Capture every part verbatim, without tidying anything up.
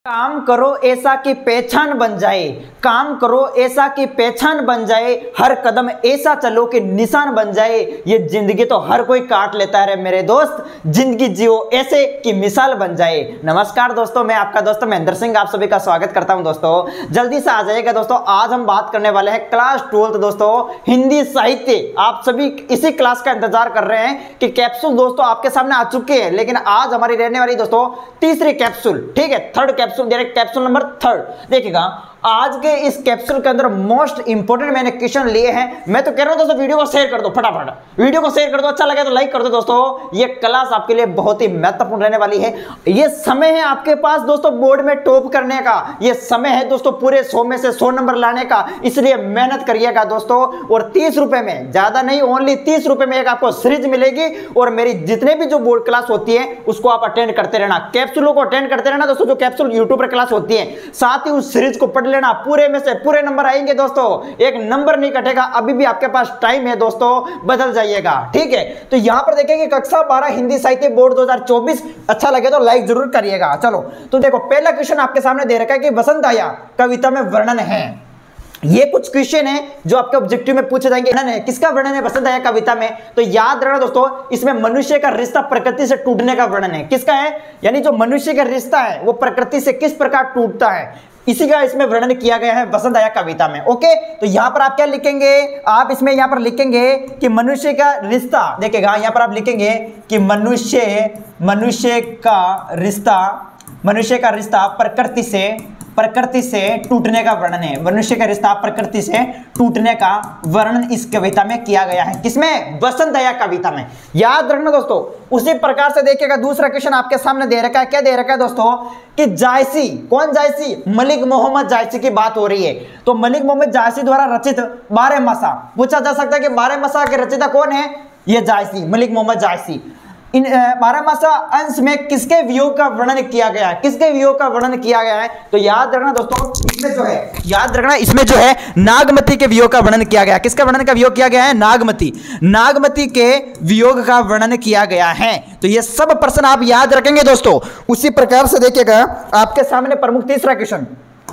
काम करो ऐसा कि पहचान बन जाए, काम करो ऐसा कि पहचान बन जाए, हर कदम ऐसा चलो कि निशान बन जाए। ये जिंदगी तो हर कोई काट लेता है रे मेरे दोस्त, जिंदगी जियो ऐसे कि मिसाल बन जाए। नमस्कार दोस्तों, मैं आपका दोस्त महेंद्र सिंह आप सभी का स्वागत करता हूं। दोस्तों जल्दी से आ जाइएगा दोस्तों, आज हम बात करने वाले हैं क्लास ट्वेल्थ दोस्तों हिंदी साहित्य। आप सभी इसी क्लास का इंतजार कर रहे हैं कि कैप्सूल दोस्तों आपके सामने आ चुके हैं, लेकिन आज हमारी रहने वाली दोस्तों तीसरी कैप्सूल, ठीक है, third capsule, direct capsule number third. देखिएगा आज के इस कैप्सूल के अंदर मोस्ट इंपोर्टेंट मैंने क्वेश्चन लिए हैं। मैं तो कह रहा हूं दोस्तों वीडियो को शेयर कर दो, फटाफट वीडियो को शेयर कर दो, अच्छा लगे तो लाइक कर दो दोस्तों। ये क्लास आपके लिए बहुत ही महत्वपूर्ण रहने वाली है। ये समय है आपके पास दोस्तों बोर्ड में टॉप करने का, ये समय है दोस्तों पूरे सौ में से सौ नंबर लाने का, इसलिए मेहनत करिएगा दोस्तों। और तीस रुपए में, ज्यादा नहीं, ओनली तीस रुपए में एक आपको सीरीज मिलेगी और मेरी जितने भी जो बोर्ड क्लास होती है उसको आप अटेंड करते रहना, कैप्सूलों को अटेंड करते रहना दोस्तों। जो कैप्सूल यूट्यूब पर क्लास होती है साथ ही उस सीरीज को पढ़ लेना, पूरे में से पूरे नंबर आएंगे दोस्तों, एक नंबर नहीं कटेगा। अभी भी आपके पास टाइम है दोस्तों, बदल जाइएगा, ठीक है। तो यहां पर देखेंगे कक्षा बारह हिंदी साहित्य बोर्ड दो हज़ार चौबीस, अच्छा लगे तो लाइक जरूर करिएगा। चलो तो देखो पहला क्वेश्चन आपके सामने दे रखा है कि वसंत आया कविता में वर्णन है। ये कुछ क्वेश्चन है जो आपके ऑब्जेक्टिव में पूछे जाएंगे। वर्णन है, किसका वर्णन है वसंत आया कविता में? तो याद रखना दोस्तों, इसमें मनुष्य का रिश्ता प्रकृति से टूटने का वर्णन है। किसका है? यानी जो मनुष्य का रिश्ता है वो प्रकृति से किस प्रकार टूटता है, इसी का इसमें वर्णन किया गया है वसंत आया कविता में। ओके, तो यहां पर आप क्या लिखेंगे? आप इसमें यहां पर लिखेंगे कि मनुष्य का रिश्ता, देखिएगा यहां पर आप लिखेंगे कि मनुष्य मनुष्य का रिश्ता मनुष्य का रिश्ता प्रकृति से प्रकृति से टूटने का वर्णन है। मनुष्य का रिश्ता प्रकृति से टूटने का वर्णन इस कविता में किया गया है। किसमें? वसंत आया कविता में। याद रखना दोस्तों। उसी प्रकार से देखिएगा दूसरा क्वेश्चन आपके सामने दे रखा है। क्या दे रखा है दोस्तों? कि जायसी, कौन जायसी? मलिक मोहम्मद जायसी की बात हो रही है। तो मलिक मोहम्मद जायसी द्वारा रचित बारहमासा, पूछा जा सकता है कि बारहमासा के रचयिता कौन है? ये जायसी, मलिक मोहम्मद जायसी। इन बारहमासा अंश में किसके वियोग का वर्णन किया गया है? किसके वियोग का वर्णन किया गया है? तो याद रखना दोस्तों, इसमें जो है याद रखना इसमें जो है नागमती के वियोग का वर्णन किया गया है। किसका वर्णन का वियोग किया गया है? नागमती नागमती के वियोग का वर्णन किया गया है। तो ये सब प्रश्न आप याद रखेंगे दोस्तों। उसी प्रकार से देखिएगा आपके सामने प्रमुख तीसरा क्वेश्चन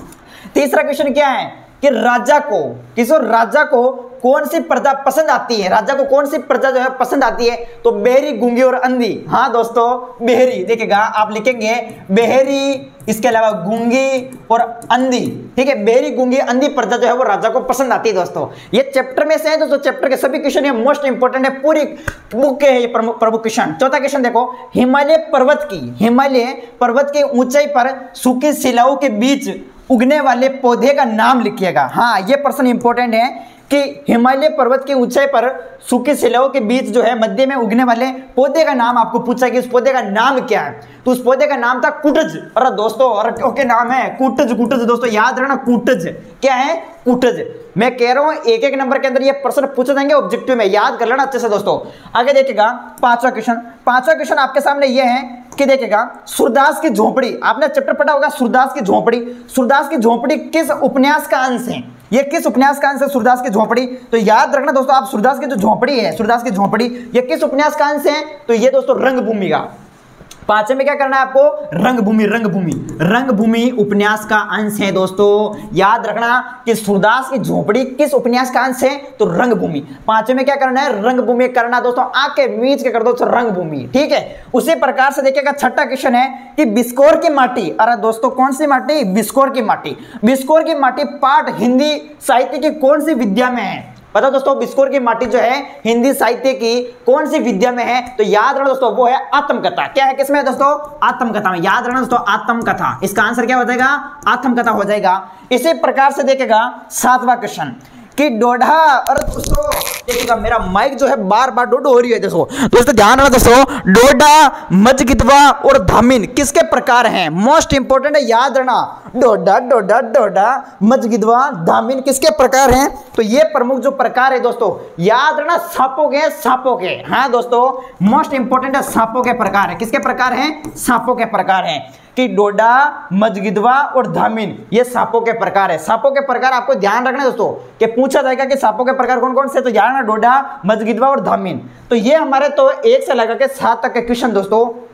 तीसरा क्वेश्चन क्या है कि राजा को किस राजा को कौन सी प्रजा पसंद आती है? राजा को कौन सी प्रजा जो है पसंद आती है? तो बेहरी, गूंगी और अंधी। हाँ दोस्तों, बेहरी, देखिएगा आप लिखेंगे बेहरी, इसके अलावा गूंगी और अंधी, ठीक है। बेहरी, गूंगी, अंधी प्रजा जो है वो राजा को पसंद आती है दोस्तों। ये चैप्टर में से है दोस्तों, चैप्टर के सभी क्वेश्चन ये मोस्ट इंपोर्टेंट है, पूरी बुक के है ये प्रमुख प्रमुख क्वेश्चन। चौथा क्वेश्चन देखो, हिमालय पर्वत की हिमालय पर्वत की ऊंचाई पर सूखी शिलाओं के बीच उगने वाले पौधे का नाम लिखिएगा। हाँ, ये प्रश्न इंपॉर्टेंट है कि हिमालय पर्वत की ऊंचाई पर सूखी शिलाओं के बीच जो है मध्य में उगने वाले पौधे का नाम आपको पूछा कि उस पौधे का नाम क्या है? तो उस पौधे का नाम था कुटज। अरे दोस्तों, अरे ओके, नाम है कुटज। कुटज दोस्तों याद रखना, कुटज क्या है? कुटज। मैं कह रहा हूं एक एक नंबर के अंदर ये प्रश्न पूछे जाएंगे ऑब्जेक्टिव में, याद कर लेना अच्छे से दोस्तों। आगे देखिएगा पांचवा क्वेश्चन पांचवा क्वेश्चन आपके सामने ये है कि देखिएगा सूरदास की झोपड़ी, आपने चैप्टर पढ़ा होगा सूरदास की झोपड़ी। सूरदास की झोपड़ी किस उपन्यास का अंश है? ये किस उपन्यास का अंश है सूरदास की झोपड़ी? तो याद रखना दोस्तों, आप सूरदास की जो झोपड़ी है सूरदास की झोपड़ी ये किस उपन्यास का अंश है? तो ये दोस्तों रंगभूमि का। पांचवे में क्या करना है आपको? रंगभूमि रंगभूमि रंगभूमि उपन्यास का अंश है दोस्तों। याद रखना कि सूरदास की झोपड़ी किस उपन्यास का अंश है? तो रंगभूमि। पांचवे में क्या करना है? रंगभूमि करना दोस्तों, आके मीच के कर दो रंगभूमि, ठीक है। उसी प्रकार से देखिएगा छठा क्वेश्चन है कि बिस्कोर की माटी, अरे दोस्तों कौन सी माटी? बिस्कोर की माटी। बिस्कोर की माटी पाठ हिंदी साहित्य की कौन सी विद्या में है? पता दोस्तों, बिस्कोर की माटी जो है हिंदी साहित्य की कौन सी विद्या में है? तो याद रखना दोस्तों, वो है आत्मकथा। क्या है? किसमें है दोस्तों? आत्मकथा में। याद रखना दोस्तों, आत्मकथा। इसका आंसर क्या हो जाएगा? आत्मकथा हो जाएगा। इसी प्रकार से देखेगा सातवां क्वेश्चन कि डोढ़ा, और दोस्तों देखिएगा मेरा माइक जो है बार बार डोडो हो रही है दोस्तों दोस्तों ध्यान रखना दोस्तों। डोडा, मजगिदवा और धामिन किसके प्रकार हैं? मोस्ट इंपोर्टेंट है, याद रखना। डोडा डोडा डोडा मजगिदवा धामिन किसके प्रकार हैं? तो ये प्रमुख जो प्रकार है दोस्तों, याद रखना सांपों के सांपों के हाँ दोस्तों, मोस्ट इंपोर्टेंट है, सांपों के प्रकार है। किसके प्रकार हैं? सांपों के प्रकार हैं। कि डोडा, मजगिदवा और धामिन ये सांपों के प्रकार है। सांपों के प्रकार आपको ध्यान रखना है दोस्तों कि पूछा जाएगा कि सांपों के प्रकार कौन कौन से, तो याद रखना डोडा, मजगिदवा और धामिन। तो ये हमारे तो एक से लगा के सात तक के क्वेश्चन दोस्तों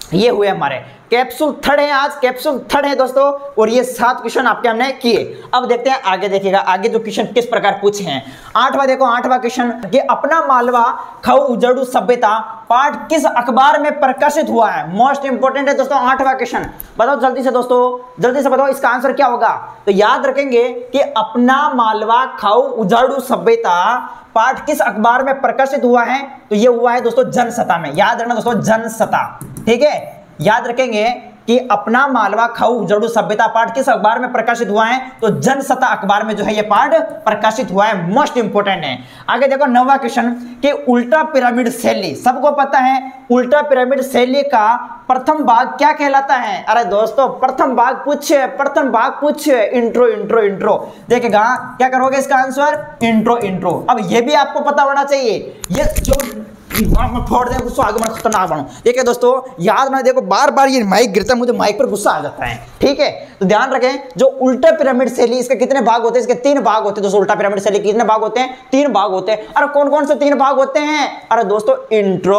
ये हुए हमारे कैप्सूल थर्ड है, आज कैप्सूल थर्ड है दोस्तों, और ये सात क्वेश्चन आपके हमने किए। अब देखते हैं आगे, देखिएगा आगे जो क्वेश्चन किस प्रकार पूछे हैं। आठवां देखो, आठवां क्वेश्चन कि अपना मालवा खाऊ उजड़ू सभ्यता पाठ किस अखबार में प्रकाशित हुआ है। मोस्ट इंपोर्टेंट है दोस्तों आठवां क्वेश्चन, बताओ जल्दी से दोस्तों, जल्दी से बताओ इसका आंसर क्या होगा। तो याद रखेंगे कि अपना मालवा खाऊ उजड़ू सभ्यता पाठ किस अखबार में प्रकाशित हुआ है, तो ये हुआ है दोस्तों जनसत्ता में। याद रखना दोस्तों जनसत्ता, ठीक है, याद रखेंगे कि अपना मालवा खाऊ उजड़ू सभ्यता पाठ किस अखबार में प्रकाशित हुआ है, तो जनसत्ता अखबार में जो है ये पाठ प्रकाशित हुआ है, मोस्ट इंपोर्टेंट है। आगे देखो नौवां क्वेश्चन कि उल्टा पिरामिड शैली, सबको पता है उल्टा पिरामिड शैली का प्रथम भाग क्या कहलाता है। अरे दोस्तों प्रथम भाग पूछे, प्रथम भाग पूछे इंट्रो इंट्रो इंट्रो, देखिएगा क्या करोगे इसका आंसर इंट्रो इंट्रो। अब ये भी आपको पता होना चाहिए, ये जो फोड़ दे गुस्सा आगे मैं खतरनाक बनूं। देखिए दोस्तों याद ना, देखो बार बार ये माइक गिरता है, मुझे माइक पर गुस्सा आ जाता है, ठीक है। तो ध्यान रखें जो उल्टा पिरामिड शैली, इसके कितने भाग होते हैं, इसके तीन भाग होते हैं दोस्तों। उल्टा पिरामिड शैली कितने भाग होते हैं, तीन भाग होते हैं। अरे कौन कौन से तीन भाग होते हैं, अरे दोस्तों इंट्रो,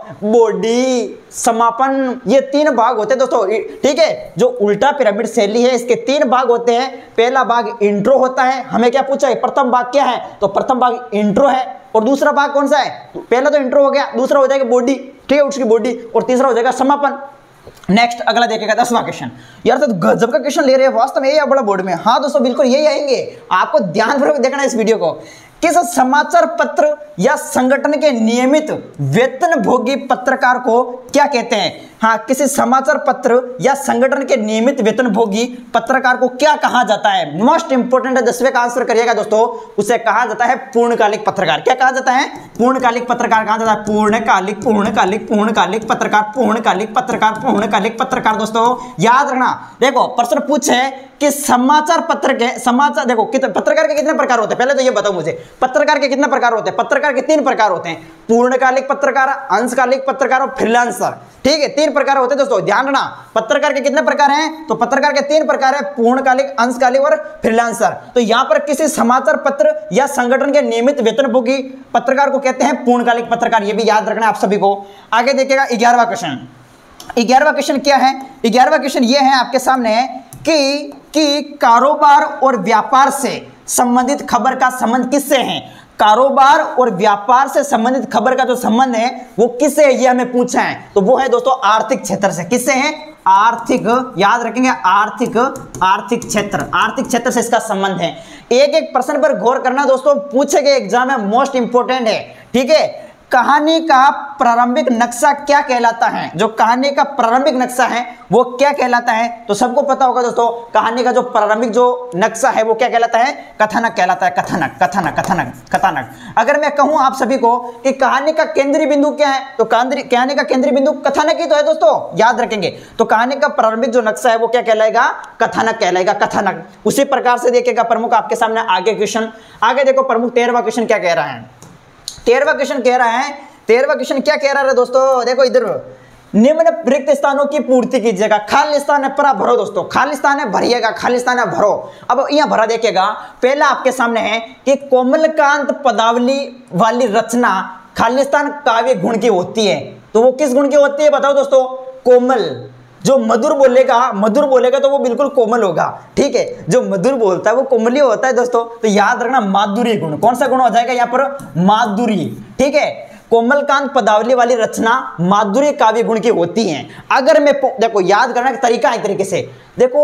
बॉडी, समापन, ये तीन भाग होते हैं दोस्तों, ठीक है। जो उल्टा पिरामिड शैली है इसके तीन भाग होते हैं। पहला भाग इंट्रो होता है, हमें क्या पूछा है प्रथम भाग क्या है, तो प्रथम भाग इंट्रो है। और दूसरा भाग कौन सा है, पहला तो इंट्रो हो गया, दूसरा हो जाएगा बॉडी, ठीक है उसकी बॉडी, और तीसरा हो जाएगा समापन। नेक्स्ट अगला देखेगा दसवां क्वेश्चन। यार तो गजब का क्वेश्चन ले रहे हैं वास्तव में, ये बड़ा बोर्ड में। हाँ दोस्तों बिल्कुल यही आएंगे, आपको ध्यानपूर्वक देखना इस वीडियो को। किस समाचार पत्र या संगठन के नियमित वेतनभोगी पत्रकार को क्या कहते हैं। हाँ, किसी समाचार पत्र या संगठन के नियमित वेतनभोगी पत्रकार को क्या कहा जाता है। मोस्ट इंपोर्टेंट है, दसवें का आंसर करिएगा दोस्तों। उसे कहा जाता है पूर्णकालिक पत्रकार। क्या कहा जाता है, पूर्णकालिक पत्रकार कहा जाता है। पूर्णकालिक पूर्णकालिक पूर्णकालिक पत्रकार पूर्णकालिक पत्रकार पूर्णकालिक पत्रकार। दोस्तों याद रखना, देखो प्रश्न पूछे कि समाचार पत्र के समाचार, देखो कितने पत्रकार के कितने प्रकार होते हैं, पहले तो ये बताओ मुझे, पत्रकार के कितने प्रकार होते हैं। पत्रकार के तीन प्रकार होते हैं, पूर्णकालिक पत्रकार, अंशकालिक पत्रकार और फ्रीलांसर, ठीक है, तीन प्रकार होते हैं दोस्तों। ध्यान रखना पत्रकार के कितने प्रकार हैं, तो पत्रकार के तीन प्रकार है, पूर्णकालिक, अंशकालिक और फ्रीलांसर। तो यहां पर किसी समाचार पत्र या संगठन के नियमित वेतनभोगी पत्रकार को कहते हैं पूर्णकालिक पत्रकार, ये भी याद रखना आप सभी को। आगे देखिएगा ग्यारहवां क्वेश्चन। ग्यारहवां क्वेश्चन क्या है, ग्यारहवां क्वेश्चन ये है आपके सामने कि कि कारोबार और व्यापार से संबंधित खबर का संबंध किससे है। कारोबार और व्यापार से संबंधित खबर का जो संबंध है वो किससे है, ये हमें पूछा है। तो वो है दोस्तों आर्थिक क्षेत्र से। किससे है, आर्थिक, याद रखेंगे आर्थिक, आर्थिक क्षेत्र, आर्थिक क्षेत्र से इसका संबंध है। एक एक प्रश्न पर गौर करना दोस्तों, पूछे गए एग्जाम में, मोस्ट इंपोर्टेंट है, ठीक है। कहानी का प्रारंभिक नक्शा क्या कहलाता है, जो कहानी का प्रारंभिक नक्शा है वो क्या कहलाता है। तो सबको पता होगा दोस्तों, कहानी का जो प्रारंभिक जो नक्शा है वो क्या कहलाता है, कथानक कहलाता है। कथानक कथानक कथानक कथानक। अगर मैं कहूं आप सभी को कि कहानी का केंद्रीय बिंदु क्या है, तो कहानी का केंद्रीय बिंदु कथानक ही तो है दोस्तों, याद रखेंगे। तो कहानी का प्रारंभिक जो नक्शा है वो क्या कहलाएगा, कथानक कहलाएगा, कथानक। उसी प्रकार से देखिएगा प्रमुख आपके सामने आगे क्वेश्चन। आगे देखो प्रमुख तेरहवां क्वेश्चन क्या कह रहा है। तेरहवां क्वेश्चन कह रहा है, तेरहवां क्वेश्चन क्या कह रहा है दोस्तों, देखो इधर, निम्न रिक्त स्थानों की पूर्ति कीजिएगा। खाली स्थान है पूरा भरो दोस्तों, खाली स्थान है भरिएगा, खाली स्थान है भरो। अब यहां भरा देखिएगा, पहला आपके सामने है कि कोमलकांत पदावली वाली रचना खाली स्थान काव्य गुण की होती है। तो वो किस गुण की होती है बताओ दोस्तों, कोमल। जो मधुर बोलेगा, मधुर बोलेगा तो वो बिल्कुल कोमल होगा, ठीक है। जो मधुर बोलता है वो कोमल ही होता है दोस्तों। तो याद रखना माधुरी गुण, कौन सा गुण हो जाएगा यहाँ पर, माधुरी, ठीक है। कोमलकांत पदावली वाली रचना माधुरी काव्य गुण की होती है। अगर मैं देखो याद करना का तरीका है तरीके से, देखो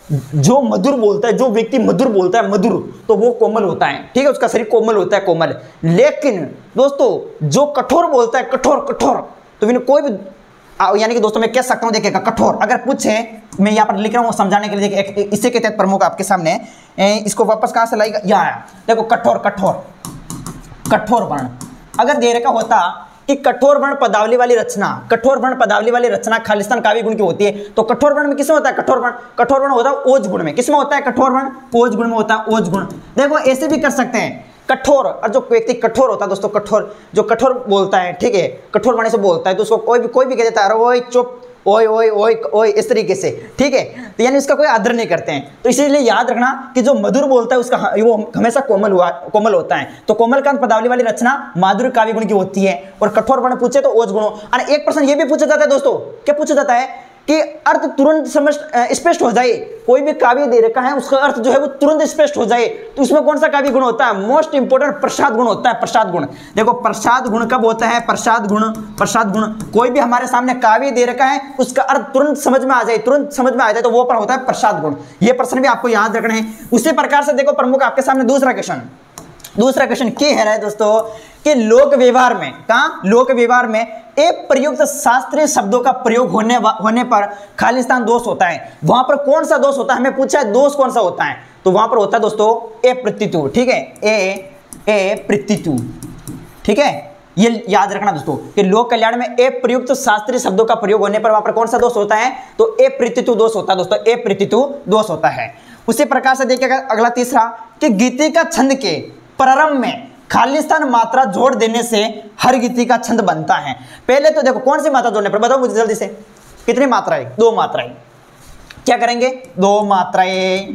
जो मधुर बोलता है, जो व्यक्ति मधुर बोलता है, मधुर, तो वो कोमल होता है, ठीक है, उसका शरीर कोमल होता है, कोमल। लेकिन दोस्तों जो कठोर बोलता है, कठोर कठोर, तो मैंने कोई भी, यानी कि दोस्तों मैं कह सकता हूं, देखिएगा कठोर, अगर पूछे, मैं यहाँ पर लिख रहा हूँ समझाने के लिए, देखिए इसी के तहत प्रमुख आपके सामने, इसको वापस कहाँ से लाएगा, यहाँ आया, देखो कठोर, कठोर, कठोर वर्ण। अगर दे रखा होता कि कठोर वर्ण पदावली वाली रचना, कठोर वर्ण पदावली वाली रचना खालिस्तान काव्य गुण की होती है, तो कठोर वर्ण में किसमें होता है, कठोर वर्ण, कठोर वर्ण होता है ओज गुण में। किसमें होता है कठोर वर्ण, ओज गुण में होता है, ओज गुण। देखो ऐसे भी कर सकते हैं, कठोर, और जो व्यक्ति कठोर होता है दोस्तों, कठोर, जो कठोर बोलता है, ठीक है, कठोर वाणी से बोलता है, तो उसको कोई भी कोई भी कह देता है, अरे वो चुप, ओए ओए ओए ओए इस तरीके से, ठीक है। तो यानी उसका कोई आदर नहीं करते हैं। तो इसीलिए याद रखना कि जो मधुर बोलता है उसका वो हमेशा कोमल हुआ कोमल होता है। तो कोमलकांत पदावली वाली रचना माधुर्य काव्य गुण की होती है। और कठोर वर्ण पूछे तो ओज गुणों। और एक प्रश्न ये भी पूछा जाता है दोस्तों, क्या पूछा जाता है कि अर्थ तुरंत समझ स्पष्ट हो जाए। कोई भी काव्य दे रखा है उसका अर्थ जो है वो तुरंत स्पष्ट हो जाए, तो उसमें कौन सा काव्य गुण होता है? मोस्ट इंपोर्टेंट प्रसाद गुण होता है। प्रसाद गुण देखो, प्रसाद गुण कब होता है? प्रसाद गुण प्रसाद गुण कोई भी हमारे सामने काव्य दे रखा है उसका अर्थ तुरंत समझ में आ जाए, तुरंत समझ में आ जाए, तो वो पर होता है प्रसाद गुण। ये प्रश्न भी आपको याद रखना है। उसी प्रकार से देखो प्रमुख आपके सामने दूसरा क्वेश्चन दूसरा क्वेश्चन क्या है रहा है दोस्तों कि लोक व्यवहार में कहा लोक व्यवहार में एक प्रयुक्त शास्त्रीय शब्दों का प्रयोग होने होने पर खालिस्तान दोष होता है। वहां पर कौन सा दोष होता है? हमें पूछा है दोष कौन सा होता है, तो वहां पर होता है दोस्तों ए प्रत्यतु, ठीक है, ए ए प्रत्यतु, ठीक है। ये याद रखना दोस्तों कि लोक कल्याण में ए प्रयुक्त शास्त्रीय शब्दों का प्रयोग होने पर वहां पर कौन सा दोष होता है? तो ए प्रत्यतु दोष होता है दोस्तों, ए प्रत्यतु दोष होता है। उसी प्रकार से देखिएगा अगला तीसरा कि गीति का छंद के प्रारंभ में खालिस्तान मात्रा जोड़ देने से हर गीति का छंद बनता है। पहले तो देखो कौन सी मात्रा जोड़ने पर, बताओ मुझे जल्दी से, कितनी मात्राएं? दो मात्राएं। क्या करेंगे? दो मात्राएं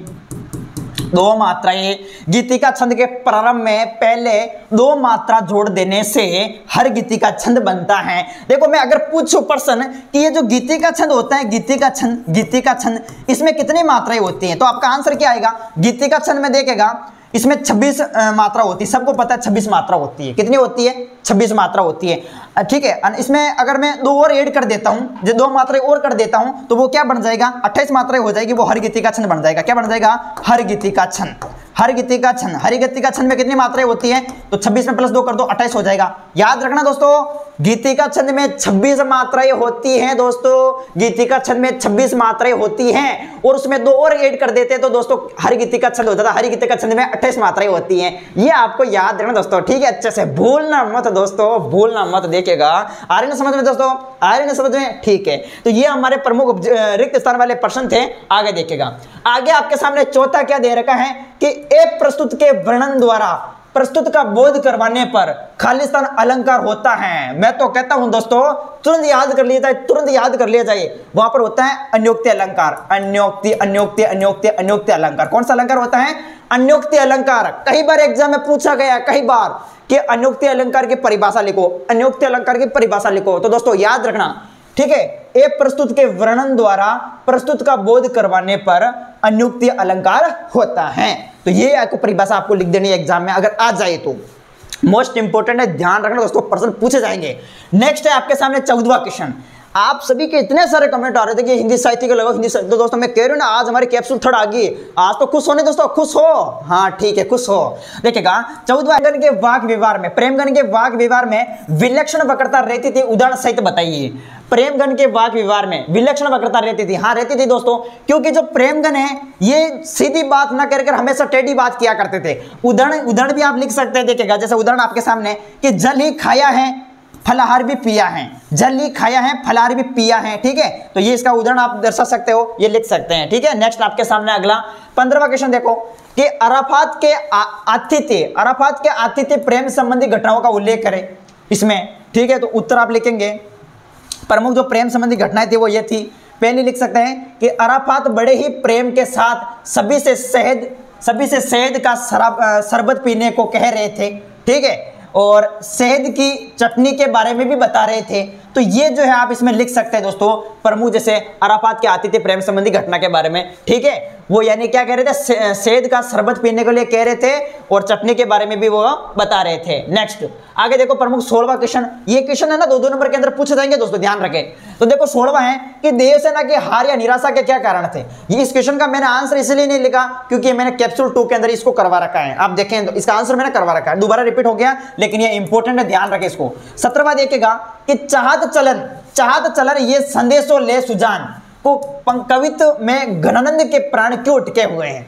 दो मात्राएं गीति का छंद के प्रारंभ में पहले दो मात्रा जोड़ देने से हर गीति का छंद बनता है। देखो मैं अगर पूछूं प्रश्न कि ये जो गीति का छंद होता है, गीति का छंद गीति का छंद इसमें कितनी मात्राएं होती हैं, तो आपका आंसर क्या आएगा? गीति का छंद में देखेगा इसमें छब्बीस मात्रा होती है, सबको पता है छब्बीस मात्रा होती है। कितनी होती है? छब्बीस मात्रा होती है, ठीक है। इसमें अगर मैं दो और ऐड कर देता हूं, जो दो मात्राएं और कर देता हूं, तो वो क्या बन जाएगा? अट्ठाईस मात्राएं हो जाएगी, वो हर गीति का छंद बन जाएगा। क्या बन जाएगा? हर गीति का छंद हर गीति का छंद हर गीति का छंद में कितनी मात्राएं होती है? तो छब्बीस में प्लस दो कर दो, अट्ठाईस हो जाएगा। याद रखना दोस्तों गीति का छंद में छब्बीस मात्राएं होती हैं दोस्तों, गीति का छंद में छब्बीस मात्राएं होती हैं, और उसमें दो और ऐड कर देते हैं तो दोस्तों हर गीति का छंद होता था। हर गीति का छंद में अट्ठाईस मात्राएं होती हैं, ये आपको याद रखना दोस्तों, ठीक है। अच्छे से भूलना मत दोस्तों, भूलना मत। देखिएगा आ रही ना समझ में दोस्तों? आ रही ना समझ में? ठीक है। तो ये हमारे प्रमुख रिक्त स्थान वाले प्रश्न थे। आगे देखिएगा, आगे आपके सामने चौथा क्या दे रखा है कि एक प्रस्तुत के वर्णन द्वारा प्रस्तुत का बोध करवाने पर खालिस्तान अलंकार होता है। मैं तो कहता हूं दोस्तों तुरंत याद कर लिया जाए, तुरंत याद कर लिया जाए। वहां पर होता है अन्योक्ति अलंकार, अन्योक्ति अन्योक्ति अन्योक्ति अन्योक्ति अलंकार। कौन सा अलंकार होता है? अन्योक्ति अलंकार। कई बार एग्जाम में पूछा गया, कई बार कि अन्योक्ति अलंकार की परिभाषा लिखो, अन्योक्ति अलंकार की परिभाषा लिखो। तो दोस्तों याद रखना, ठीक है, एक प्रस्तुत के वर्णन द्वारा प्रस्तुत का बोध करवाने पर अन्योक्ति अलंकार होता है। तो ये आपको परिभाषा आपको लिख देनी है एग्जाम में अगर आ जाए तो। मोस्ट इंपोर्टेंट है, ध्यान रखना दोस्तों, प्रश्न पूछे जाएंगे। नेक्स्ट है आपके सामने चौदहवां क्वेश्चन। आप सभी के इतने सारे कमेंट आ रहे थे कि हिंदी साहित्य के लगभग हिंदी साहित्य, तो दोस्तों मैं कह रही हूँ ना आज हमारी कैप्सूल थर्ड आ गई। आज तो खुश होने दोस्तों, खुश हो, हाँ ठीक है, खुश हो। देखिएगा चौदहवां गण के वाक व्यवहार में, प्रेमगण के वाक व्यवहार में विलक्षण वक्रता रहती थी, उदाहरण सहित बताइए। प्रेमगण के वाक व्यवहार में विलक्षण वक्रता रहती थी, हाँ रहती थी दोस्तों, क्योंकि जो प्रेमगण है ये सीधी बात ना कर हमेशा टेढ़ी बात किया करते थे। उदाहरण उदाहरण भी आप लिख सकते हैं। देखिएगा जैसे उदाहरण आपके सामने कि जल ही खाया है फलाहार भी पिया है, जल ही खाया है फलाहार भी पिया है, ठीक है। तो ये इसका उदाहरण आप दर्शा सकते हो, ये लिख सकते हैं, ठीक है। नेक्स्ट आपके सामने अगला पंद्रहवां क्वेश्चन देखो कि अराफात के आतिथ्य अराफात के आतिथ्य प्रेम संबंधी घटनाओं का उल्लेख करें इसमें, ठीक है। तो उत्तर आप लिखेंगे, प्रमुख जो प्रेम संबंधी घटनाएं थी वो ये थी। पहले लिख सकते हैं कि अराफात बड़े ही प्रेम के साथ सभी से शहद सभी से शहद का शराब शरबत पीने को कह रहे थे, ठीक है, और शहद की चटनी के बारे में भी बता रहे थे। तो ये जो है आप इसमें लिख सकते हैं दोस्तों, प्रमुख जैसे अराफात के आतिथ्य प्रेम संबंधी घटना के बारे में, ठीक है। वो यानी क्या कह रहे थे? शहद का शरबत पीने के लिए कह रहे थे और चटनी के बारे में भी वो बता रहे थे। नेक्स्ट आगे देखो प्रमुख सोलहवां क्वेश्चन। ये क्वेश्चन है ना दो दो नंबर के अंदर पूछे जाएंगे दोस्तों, ध्यान रखें। तो देखो सोलहवां है कि देवसेना के हार या निराशा के क्या कारण थे। ये इस क्वेश्चन का मैंने आंसर इसलिए नहीं लिखा क्योंकि मैंने कैप्सूल टू के अंदर इसको करवा रखा है। आप देखें तो इसका आंसर मैंने करवा रखा है, दोबारा रिपीट हो गया लेकिन ये इंपॉर्टेंट है, ध्यान रखें इसको। सत्रहवां देखिएगा कि चाहत चलन चाहत चलन ये संदेशों ले सुजान को कवित्व में घनानंद के प्राण क्यों अटके हुए हैं।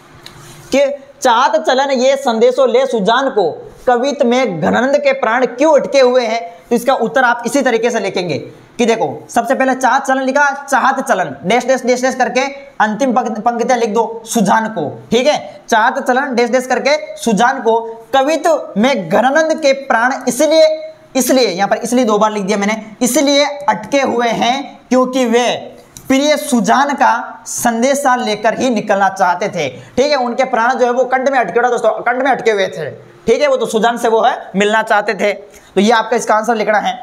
कि चाहत चलन ये संदेशों ले सुजान को कवित्व में घनानंद के प्राण क्यों अटके हुए हैं। तो इसका उत्तर आप इसी तरीके से लिखेंगे कि देखो सबसे पहले चाहत चलन लिखा, चाहत चलन डैश डैश डैश डैश करके अंतिम पंक्तियां लिख दो सुजान को, ठीक है। चाहत चलन डैश डैश करके सुजान को कवित्व में घनानंद के प्राण इसलिए इसलिए यहां पर इसलिए दो बार लिख दिया मैंने, इसलिए अटके हुए हैं क्योंकि वे प्रिय सुजान का संदेशा लेकर ही निकलना चाहते थे। ठीक है, उनके प्राण जो है वो कंठ में अटके हुए दोस्तों, कंठ में अटके हुए थे। ठीक है, वो तो सुजान से वो है मिलना चाहते थे। तो ये आपका इसका आंसर लिखना है।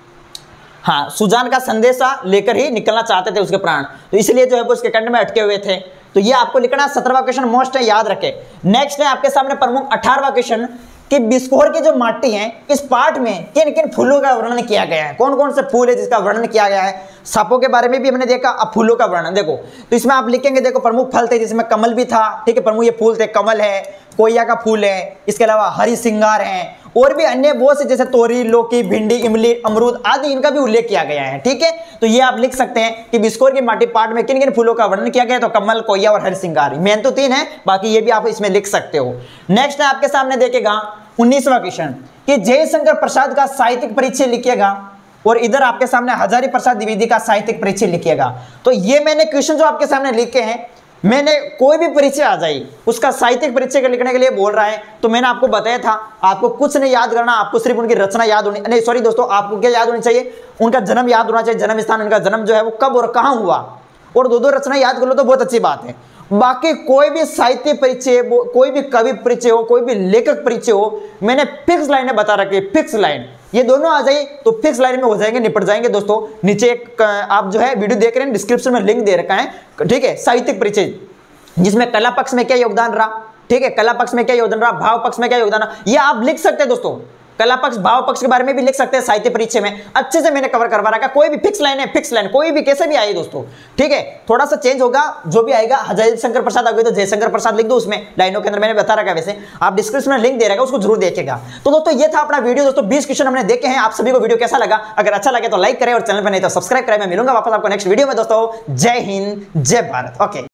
हाँ, सुजान का संदेशा लेकर ही निकलना चाहते थे उसके प्राण, तो इसलिए जो है वो उसके कंठ में अटके हुए थे। तो ये आपको लिखना सत्रहवां क्वेश्चन मोस्ट है, याद रखें। नेक्स्ट है आपके सामने प्रमुख अठारहवां क्वेश्चन कि बिस्कोर की जो माटी है इस पाठ में किन किन फूलों का वर्णन किया गया है, कौन कौन से फूल है जिसका वर्णन किया गया है। सांपों के बारे में भी हमने देखा, अब फूलों का वर्णन देखो। तो इसमें आप लिखेंगे, देखो प्रमुख फल थे जिसमें कमल भी था। ठीक है, प्रमुख ये फूल थे, कमल है, कोया का फूल है, इसके अलावा हरी सिंगार है, और भी अन्य बहुत से जैसे तोरी, लौकी, भिंडी, इमली, अमरूद आदि इनका भी उल्लेख किया गया है। ठीक है, तो ये आप लिख सकते हैं कि बिस्कोर की माटी पाठ में किन किन फूलों का वर्णन किया गया है। तो कमल, कोया और हरी सिंगार, मेन तो तीन है, बाकी ये भी आप इसमें लिख सकते हो। नेक्स्ट है आपके सामने देखेगा उन्नीसवां क्वेश्चन कि जयशंकर प्रसाद का साहित्यिक परिचय लिखिएगा, और इधर आपके सामने हजारी प्रसाद द्विवेदी का साहित्यिक परिचय लिखिएगा। तो ये मैंने क्वेश्चन जो आपके सामने लिखे हैं, मैंने कोई भी परिचय आ जाए उसका साहित्यिक परिचय के लिखने के लिए बोल रहा है, तो मैंने आपको बताया था आपको कुछ नहीं याद करना, आपको सिर्फ उनकी रचना याद होनी, नहीं सॉरी दोस्तों, आपको क्या याद होनी चाहिए, उनका जन्म याद होना चाहिए, जन्म स्थान, उनका जन्म जो है वो कब और कहाँ हुआ, और दो दो रचना याद कर लो तो बहुत अच्छी बात है। बाकी कोई भी साहित्य परिचय, कोई भी कवि परिचय हो, कोई भी लेखक परिचय हो, मैंने फिक्स लाइनें बता रखी है, फिक्स लाइन, ये दोनों आ जाए तो फिक्स लाइन में हो जाएंगे, निपट जाएंगे दोस्तों। नीचे एक आप जो है वीडियो देख रहे हैं, डिस्क्रिप्शन में लिंक दे रखा है। ठीक है, साहित्यिक परिचय जिसमें कला पक्ष में क्या योगदान रहा, ठीक है, कला पक्ष में क्या योगदान रहा, भाव पक्ष में क्या योगदान रहा, ये आप लिख सकते हैं दोस्तों। कला पक्ष, भाव पक्ष के बारे में भी लिख सकते हैं साहित्य परिचय में, अच्छे से मैंने कवर करवा रखा। कोई भी फिक्स लाइन है, फिक्स लाइन कोई भी कैसे भी आए दोस्तों। ठीक है, थोड़ा सा चेंज होगा, जो भी आएगा, जयशंकर प्रसाद आ गई तो जयशंकर प्रसाद लिख दो उसमें लाइनों के अंदर, मैंने बता रखा है। वैसे आप डिस्क्रिप्शन में लिंक दे रखा, उसको जरूर देखेगा। तो दोस्तों ये था अपना वीडियो दोस्तों, बीस क्वेश्चन हमने देखे हैं। आप सभी को वीडियो कैसा लगा? अगर अच्छा लगे तो लाइक करें और चैनल पर नहीं तो सब्सक्राइब करें। मैं मिलूंगा वापस आपको नेक्स्ट वीडियो में दोस्तों। जय हिंद, जय भारत। ओके।